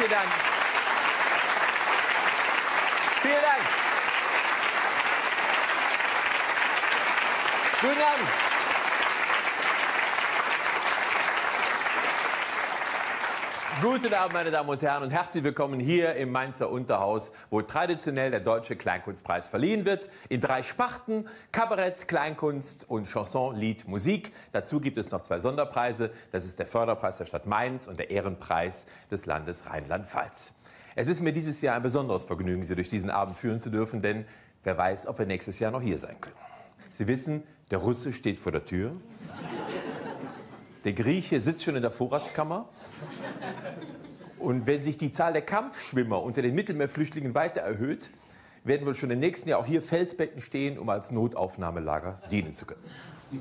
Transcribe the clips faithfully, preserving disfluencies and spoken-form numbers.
Herzlichen Dank. Vielen Dank. Guten Abend. Guten Abend, meine Damen und Herren, und herzlich willkommen hier im Mainzer Unterhaus, wo traditionell der Deutsche Kleinkunstpreis verliehen wird. In drei Sparten: Kabarett, Kleinkunst und Chanson, Lied, Musik. Dazu gibt es noch zwei Sonderpreise. Das ist der Förderpreis der Stadt Mainz und der Ehrenpreis des Landes Rheinland-Pfalz. Es ist mir dieses Jahr ein besonderes Vergnügen, Sie durch diesen Abend führen zu dürfen, denn wer weiß, ob wir nächstes Jahr noch hier sein können. Sie wissen, der Russe steht vor der Tür. Der Grieche sitzt schon in der Vorratskammer. Und wenn sich die Zahl der Kampfschwimmer unter den Mittelmeerflüchtlingen weiter erhöht, werden wohl schon im nächsten Jahr auch hier Feldbetten stehen, um als Notaufnahmelager dienen zu können.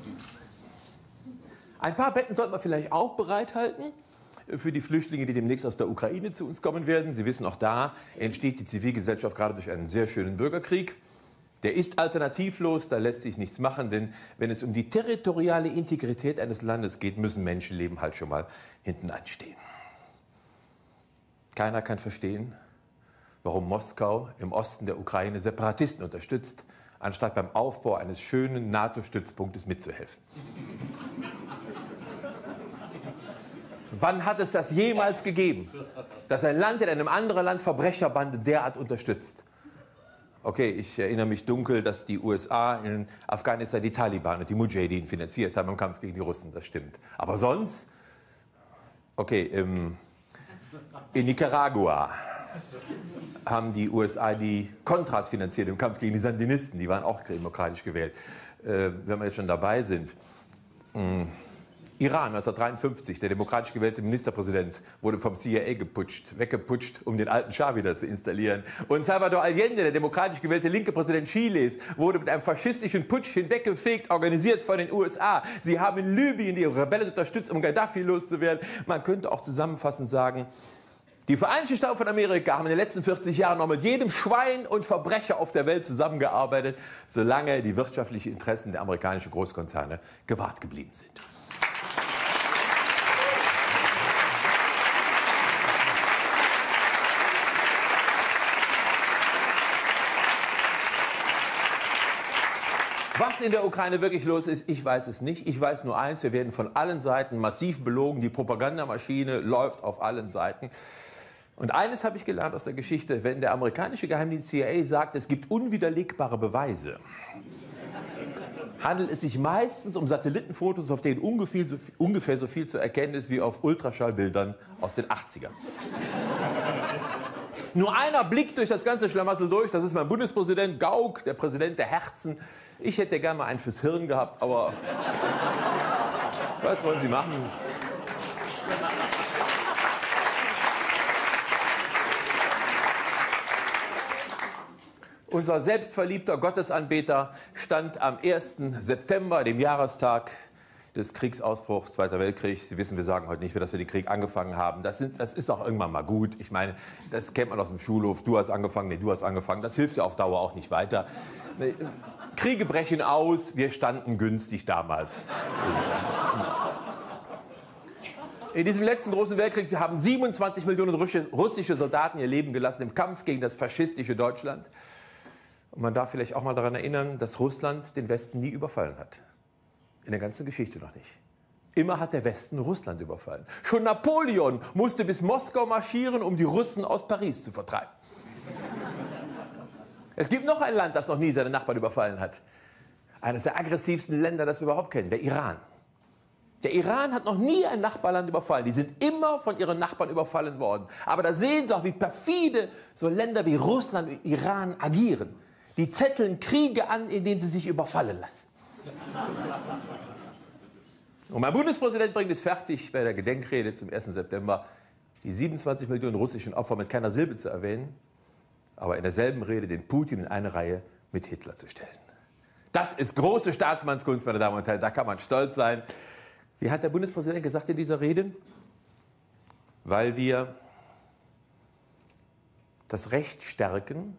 Ein paar Betten sollten wir vielleicht auch bereithalten für die Flüchtlinge, die demnächst aus der Ukraine zu uns kommen werden. Sie wissen, auch da entsteht die Zivilgesellschaft gerade durch einen sehr schönen Bürgerkrieg. Der ist alternativlos, da lässt sich nichts machen, denn wenn es um die territoriale Integrität eines Landes geht, müssen Menschenleben halt schon mal hinten anstehen. Keiner kann verstehen, warum Moskau im Osten der Ukraine Separatisten unterstützt, anstatt beim Aufbau eines schönen NATO-Stützpunktes mitzuhelfen. Wann hat es das jemals gegeben, dass ein Land in einem anderen Land Verbrecherbande derart unterstützt? Okay, ich erinnere mich dunkel, dass die U S A in Afghanistan die Taliban und die Mujahideen finanziert haben im Kampf gegen die Russen, das stimmt. Aber sonst? Okay, im, in Nicaragua haben die U S A die Contras finanziert im Kampf gegen die Sandinisten, die waren auch demokratisch gewählt. Äh, wenn wir jetzt schon dabei sind. Mh. Iran neunzehnhundertdreiundfünfzig, der demokratisch gewählte Ministerpräsident wurde vom C I A geputscht, weggeputscht, um den alten Schah wieder zu installieren. Und Salvador Allende, der demokratisch gewählte linke Präsident Chiles, wurde mit einem faschistischen Putsch hinweggefegt, organisiert von den U S A. Sie haben in Libyen die Rebellen unterstützt, um Gaddafi loszuwerden. Man könnte auch zusammenfassend sagen, die Vereinigten Staaten von Amerika haben in den letzten vierzig Jahren noch mit jedem Schwein und Verbrecher auf der Welt zusammengearbeitet, solange die wirtschaftlichen Interessen der amerikanischen Großkonzerne gewahrt geblieben sind. Was in der Ukraine wirklich los ist, ich weiß es nicht. Ich weiß nur eins, wir werden von allen Seiten massiv belogen. Die Propagandamaschine läuft auf allen Seiten. Und eines habe ich gelernt aus der Geschichte: Wenn der amerikanische Geheimdienst C I A sagt, es gibt unwiderlegbare Beweise, handelt es sich meistens um Satellitenfotos, auf denen ungefähr so viel, ungefähr so viel zu erkennen ist wie auf Ultraschallbildern aus den achtzigern. Nur einer blickt durch das ganze Schlamassel durch, das ist mein Bundespräsident Gauck, der Präsident der Herzen. Ich hätte gerne mal einen fürs Hirn gehabt, aber was wollen Sie machen? Unser selbstverliebter Gottesanbeter stand am ersten September, dem Jahrestag des Kriegsausbruchs, Zweiter Weltkrieg. Sie wissen, wir sagen heute nicht mehr, dass wir den Krieg angefangen haben. Das, sind, das ist auch irgendwann mal gut. Ich meine, das kennt man aus dem Schulhof. Du hast angefangen, nee, du hast angefangen. Das hilft ja auf Dauer auch nicht weiter. Kriege brechen aus, wir standen günstig damals. In diesem letzten großen Weltkrieg haben siebenundzwanzig Millionen russische Soldaten ihr Leben gelassen im Kampf gegen das faschistische Deutschland. Und man darf vielleicht auch mal daran erinnern, dass Russland den Westen nie überfallen hat. In der ganzen Geschichte noch nicht. Immer hat der Westen Russland überfallen. Schon Napoleon musste bis Moskau marschieren, um die Russen aus Paris zu vertreiben. Es gibt noch ein Land, das noch nie seine Nachbarn überfallen hat. Eines der aggressivsten Länder, das wir überhaupt kennen, der Iran. Der Iran hat noch nie ein Nachbarland überfallen. Die sind immer von ihren Nachbarn überfallen worden. Aber da sehen Sie auch, wie perfide so Länder wie Russland und Iran agieren. Die zetteln Kriege an, indem sie sich überfallen lassen. Und mein Bundespräsident bringt es fertig, bei der Gedenkrede zum ersten September die siebenundzwanzig Millionen russischen Opfer mit keiner Silbe zu erwähnen, aber in derselben Rede den Putin in eine Reihe mit Hitler zu stellen. Das ist große Staatsmannskunst, meine Damen und Herren, da kann man stolz sein. Wie hat der Bundespräsident gesagt in dieser Rede? Weil wir das Recht stärken,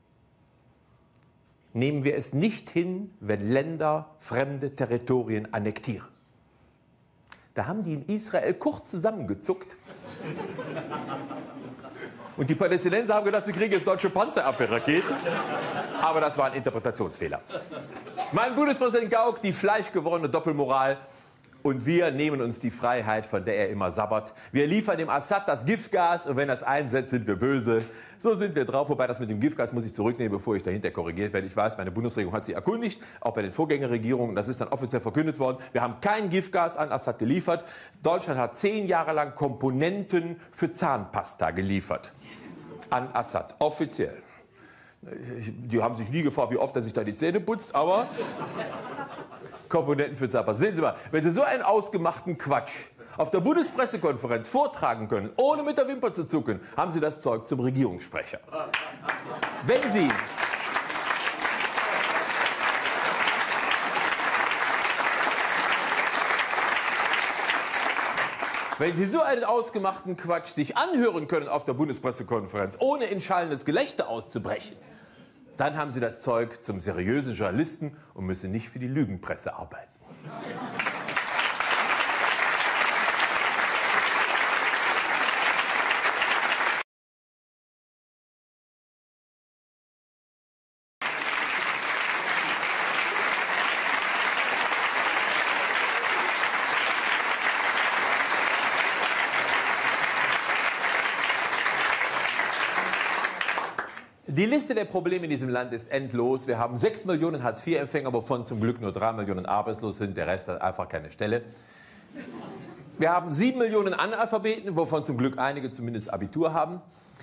nehmen wir es nicht hin, wenn Länder fremde Territorien annektieren. Da haben die in Israel kurz zusammengezuckt Und die Palästinenser haben gedacht, sie kriegen jetzt deutsche Panzerabwehrraketen. Aber das war ein Interpretationsfehler. Mein Bundespräsident Gauck, die fleischgewordene Doppelmoral. Und wir nehmen uns die Freiheit, von der er immer sabbert. Wir liefern dem Assad das Giftgas und wenn er es einsetzt, sind wir böse. So sind wir drauf. Wobei das mit dem Giftgas muss ich zurücknehmen, bevor ich dahinter korrigiert werde. Ich weiß, meine Bundesregierung hat sich erkundigt, auch bei den Vorgängerregierungen. Das ist dann offiziell verkündet worden. Wir haben kein Giftgas an Assad geliefert. Deutschland hat zehn Jahre lang Komponenten für Zahnpasta geliefert. An Assad, offiziell. Die haben sich nie gefragt, wie oft er sich da die Zähne putzt, aber Komponenten für Zahnpasta. Sehen Sie mal, wenn Sie so einen ausgemachten Quatsch auf der Bundespressekonferenz vortragen können, ohne mit der Wimper zu zucken, haben Sie das Zeug zum Regierungssprecher. Wenn Sie Wenn Sie so einen ausgemachten Quatsch sich anhören können auf der Bundespressekonferenz, ohne in schallendes Gelächter auszubrechen, dann haben Sie das Zeug zum seriösen Journalisten und müssen nicht für die Lügenpresse arbeiten. Die Liste der Probleme in diesem Land ist endlos. Wir haben sechs Millionen Hartz vier Empfänger, wovon zum Glück nur drei Millionen arbeitslos sind. Der Rest hat einfach keine Stelle. Wir haben sieben Millionen Analphabeten, wovon zum Glück einige zumindest Abitur haben.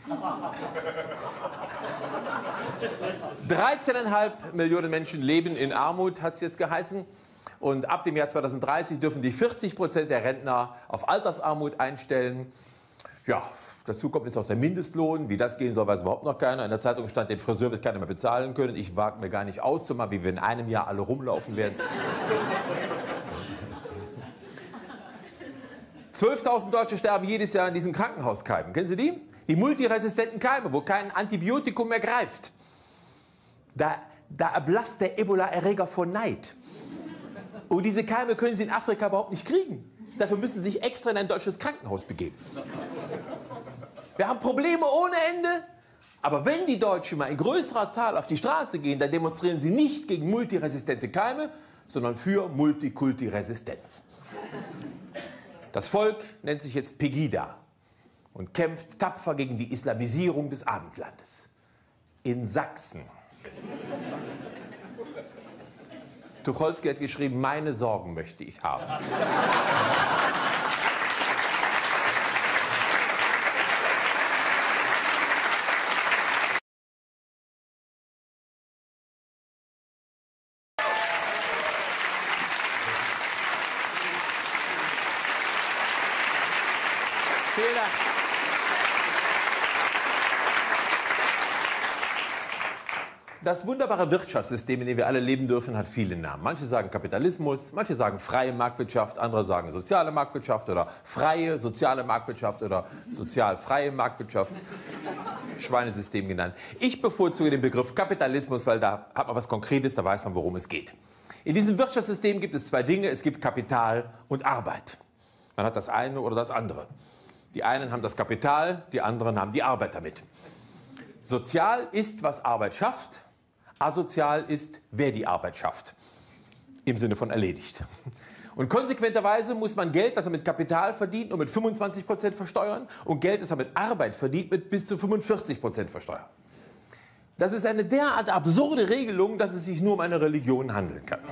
dreizehn Komma fünf Millionen Menschen leben in Armut, hat es jetzt geheißen. Und ab dem Jahr zweitausenddreißig dürfen die vierzig Prozent der Rentner auf Altersarmut einstellen. Ja. Dazu kommt jetzt auch der Mindestlohn. Wie das gehen soll, weiß überhaupt noch keiner. In der Zeitung stand, den Friseur wird keiner mehr bezahlen können. Ich wage mir gar nicht auszumachen, wie wir in einem Jahr alle rumlaufen werden. zwölftausend Deutsche sterben jedes Jahr an diesen Krankenhauskeimen. Kennen Sie die? Die multiresistenten Keime, wo kein Antibiotikum mehr greift. Da, da erblasst der Ebola-Erreger vor Neid. Und diese Keime können Sie in Afrika überhaupt nicht kriegen. Dafür müssen Sie sich extra in ein deutsches Krankenhaus begeben. Wir haben Probleme ohne Ende. Aber wenn die Deutschen mal in größerer Zahl auf die Straße gehen, dann demonstrieren sie nicht gegen multiresistente Keime, sondern für Multikulti-Resistenz. Das Volk nennt sich jetzt Pegida und kämpft tapfer gegen die Islamisierung des Abendlandes. In Sachsen. Tucholsky hat geschrieben, meine Sorgen möchte ich haben. Vielen Dank. Das wunderbare Wirtschaftssystem, in dem wir alle leben dürfen, hat viele Namen. Manche sagen Kapitalismus, manche sagen freie Marktwirtschaft, andere sagen soziale Marktwirtschaft oder freie soziale Marktwirtschaft oder sozialfreie Marktwirtschaft, Schweinesystem genannt. Ich bevorzuge den Begriff Kapitalismus, weil da hat man was Konkretes, da weiß man, worum es geht. In diesem Wirtschaftssystem gibt es zwei Dinge, es gibt Kapital und Arbeit. Man hat das eine oder das andere. Die einen haben das Kapital, die anderen haben die Arbeit damit. Sozial ist, was Arbeit schafft. Asozial ist, wer die Arbeit schafft. Im Sinne von erledigt. Und konsequenterweise muss man Geld, das er mit Kapital verdient, nur mit fünfundzwanzig Prozent versteuern und Geld, das er mit Arbeit verdient, mit bis zu fünfundvierzig Prozent versteuern. Das ist eine derart absurde Regelung, dass es sich nur um eine Religion handeln kann.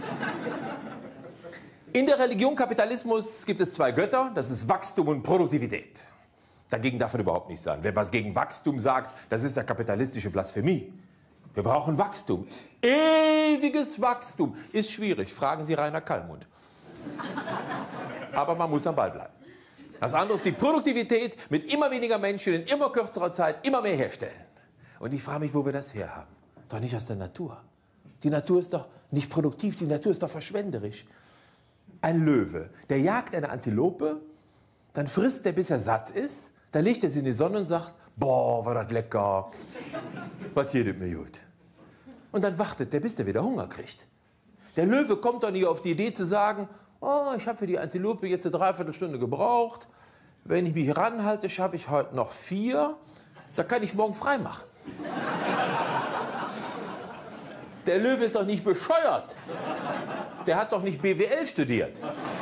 In der Religion Kapitalismus gibt es zwei Götter, das ist Wachstum und Produktivität. Dagegen darf man überhaupt nicht sein. Wer was gegen Wachstum sagt, das ist ja kapitalistische Blasphemie. Wir brauchen Wachstum. Ewiges Wachstum. Ist schwierig. Fragen Sie Rainer Kallmund. Aber man muss am Ball bleiben. Das andere ist die Produktivität, mit immer weniger Menschen in immer kürzerer Zeit immer mehr herstellen. Und ich frage mich, wo wir das herhaben. Doch nicht aus der Natur. Die Natur ist doch nicht produktiv, die Natur ist doch verschwenderisch. Ein Löwe, der jagt eine Antilope, dann frisst er, bis er satt ist, dann legt er sie in die Sonne und sagt, boah, war das lecker, was jedet mir gut. Und dann wartet der, bis der wieder Hunger kriegt. Der Löwe kommt doch nie auf die Idee zu sagen, oh, ich habe für die Antilope jetzt eine Dreiviertelstunde gebraucht, wenn ich mich ranhalte, schaffe ich heute noch vier, Da kann ich morgen frei machen. Der Löwe ist doch nicht bescheuert. Der hat doch nicht B W L studiert.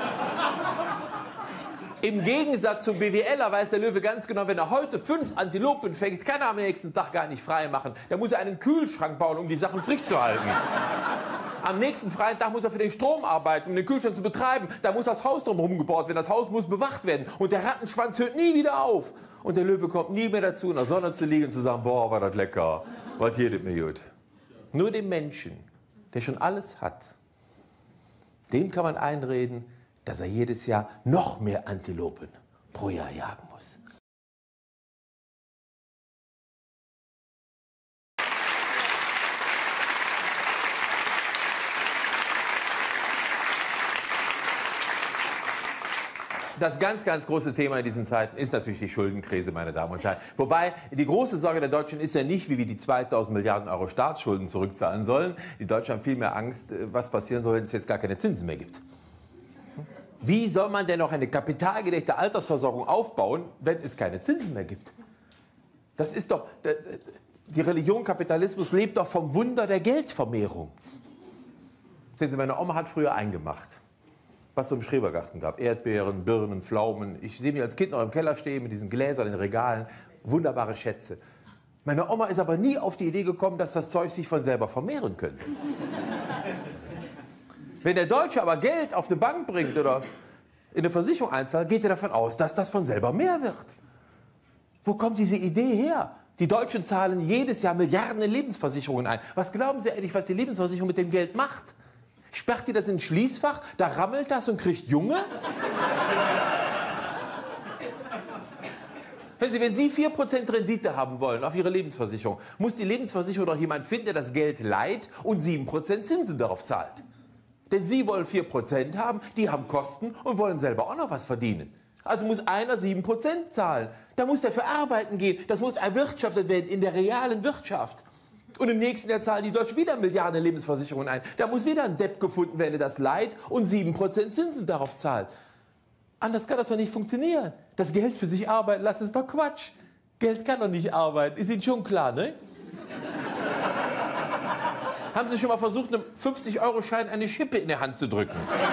Im Gegensatz zum BWLer weiß der Löwe ganz genau, wenn er heute fünf Antilopen fängt, kann er am nächsten Tag gar nicht frei machen. Da muss er einen Kühlschrank bauen, um die Sachen frisch zu halten. Am nächsten freien Tag muss er für den Strom arbeiten, um den Kühlschrank zu betreiben. Da muss das Haus drumherum gebaut werden. Das Haus muss bewacht werden. Und der Rattenschwanz hört nie wieder auf. Und der Löwe kommt nie mehr dazu, in der Sonne zu liegen und zu sagen, boah, war das lecker. Was hier das mir gut. Nur dem Menschen, der schon alles hat, dem kann man einreden, dass er jedes Jahr noch mehr Antilopen pro Jahr jagen muss. Das ganz, ganz große Thema in diesen Zeiten ist natürlich die Schuldenkrise, meine Damen und Herren. Wobei, die große Sorge der Deutschen ist ja nicht, wie wir die zweitausend Milliarden Euro Staatsschulden zurückzahlen sollen. Die Deutschen haben viel mehr Angst, was passieren soll, wenn es jetzt gar keine Zinsen mehr gibt. Wie soll man denn noch eine kapitalgedeckte Altersversorgung aufbauen, wenn es keine Zinsen mehr gibt? Das ist doch, die Religion Kapitalismus lebt doch vom Wunder der Geldvermehrung. Sehen Sie, meine Oma hat früher eingemacht, was es so im Schrebergarten gab. Erdbeeren, Birnen, Pflaumen. Ich sehe mich als Kind noch im Keller stehen mit diesen Gläsern in den Regalen. Wunderbare Schätze. Meine Oma ist aber nie auf die Idee gekommen, dass das Zeug sich von selber vermehren könnte. Wenn der Deutsche aber Geld auf eine Bank bringt oder in eine Versicherung einzahlt, geht er davon aus, dass das von selber mehr wird. Wo kommt diese Idee her? Die Deutschen zahlen jedes Jahr Milliarden in Lebensversicherungen ein. Was glauben Sie eigentlich, was die Lebensversicherung mit dem Geld macht? Sperrt die das in ein Schließfach, da rammelt das und kriegt Junge? Hören Sie, wenn Sie vier Prozent Rendite haben wollen auf Ihre Lebensversicherung, muss die Lebensversicherung doch jemand finden, der das Geld leiht und sieben Prozent Zinsen darauf zahlt. Denn Sie wollen vier Prozent haben, die haben Kosten und wollen selber auch noch was verdienen. Also muss einer sieben Prozent zahlen. Da muss der für arbeiten gehen. Das muss erwirtschaftet werden in der realen Wirtschaft. Und im nächsten Jahr zahlen die Deutschen wieder Milliarden Lebensversicherungen ein. Da muss wieder ein Depp gefunden werden, der das leiht und sieben Prozent Zinsen darauf zahlt. Anders kann das doch nicht funktionieren. Das Geld für sich arbeiten lassen ist doch Quatsch. Geld kann doch nicht arbeiten. Ist Ihnen schon klar, ne? Haben Sie schon mal versucht, einem fünfzig Euro Schein eine Schippe in der Hand zu drücken?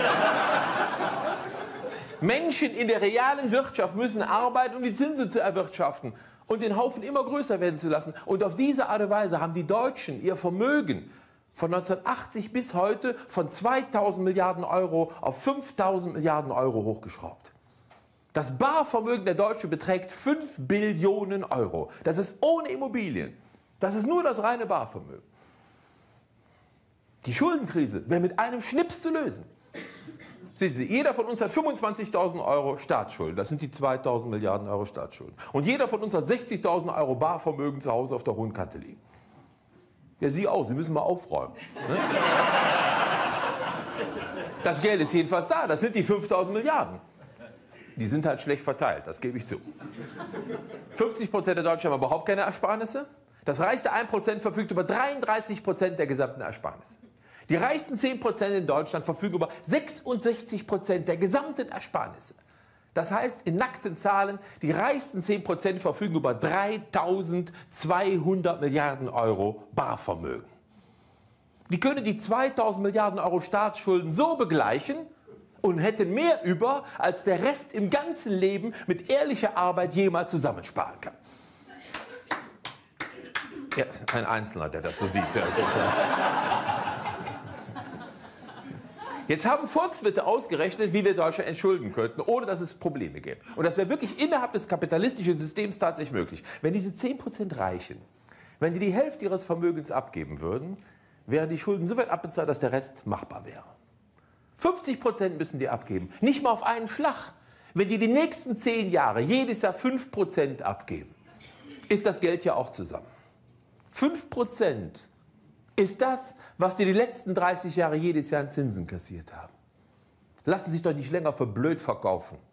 Menschen in der realen Wirtschaft müssen arbeiten, um die Zinsen zu erwirtschaften und den Haufen immer größer werden zu lassen. Und auf diese Art und Weise haben die Deutschen ihr Vermögen von neunzehnhundertachtzig bis heute von zweitausend Milliarden Euro auf fünftausend Milliarden Euro hochgeschraubt. Das Barvermögen der Deutschen beträgt fünf Billionen Euro. Das ist ohne Immobilien. Das ist nur das reine Barvermögen. Die Schuldenkrise wäre mit einem Schnips zu lösen. Sehen Sie, jeder von uns hat fünfundzwanzigtausend Euro Staatsschulden. Das sind die zweitausend Milliarden Euro Staatsschulden. Und jeder von uns hat sechzigtausend Euro Barvermögen zu Hause auf der hohen Kante liegen. Ja, Sie auch. Sie müssen mal aufräumen. Ne? Das Geld ist jedenfalls da. Das sind die fünftausend Milliarden. Die sind halt schlecht verteilt, das gebe ich zu. fünfzig Prozent der Deutschen haben überhaupt keine Ersparnisse. Das reichste ein Prozent verfügt über dreiunddreißig Prozent der gesamten Ersparnisse. Die reichsten zehn Prozent in Deutschland verfügen über sechsundsechzig Prozent der gesamten Ersparnisse. Das heißt, in nackten Zahlen, die reichsten zehn Prozent verfügen über dreitausendzweihundert Milliarden Euro Barvermögen. Die können die zweitausend Milliarden Euro Staatsschulden so begleichen und hätten mehr über, als der Rest im ganzen Leben mit ehrlicher Arbeit jemals zusammensparen kann. Ja, ein Einzelner, der das so sieht. Jetzt haben Volkswirte ausgerechnet, wie wir Deutschland entschulden könnten, ohne dass es Probleme gäbe. Und das wäre wirklich innerhalb des kapitalistischen Systems tatsächlich möglich. Wenn diese zehn Prozent Reichen, wenn die die Hälfte ihres Vermögens abgeben würden, wären die Schulden so weit abbezahlt, dass der Rest machbar wäre. fünfzig Prozent müssen die abgeben, nicht mal auf einen Schlag. Wenn die die nächsten zehn Jahre jedes Jahr fünf Prozent abgeben, ist das Geld ja auch zusammen. fünf Prozent ist das, was die die letzten dreißig Jahre jedes Jahr an Zinsen kassiert haben. Lassen Sie sich doch nicht länger für blöd verkaufen.